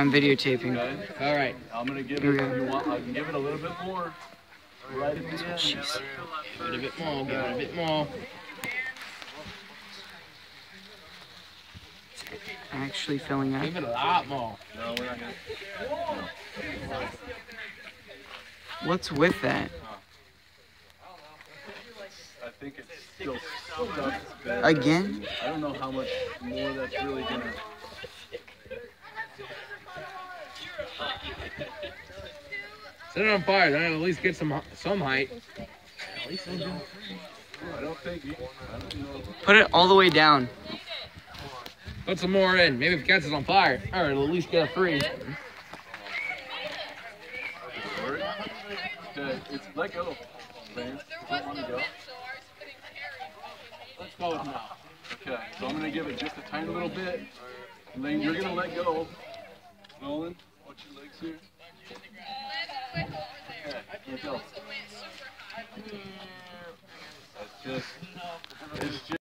I'm videotaping. Okay. All right. I'm gonna give Here it. we go. If you want, I can give it a little bit more. Right at the end. Jeez. Give it a bit more. Give it a bit more. Actually filling up. Give it a lot more. No, we're not gonna. What's with that? I think it's still stuck. Again? I don't know how much more that's really gonna. Set it on fire. Then it'll at least get some height. I don't think. I don't know. Put it all the way down. Put some more in. Maybe if it catches on fire, or it'll at least get a freeze. Okay, it's let go. Lance, don't want to go. Let's go with now. Okay, so I'm gonna give it just a tiny little bit. Lane, you're gonna let go. Nolan, watch your legs here. Okay, let go. That's just. It's just.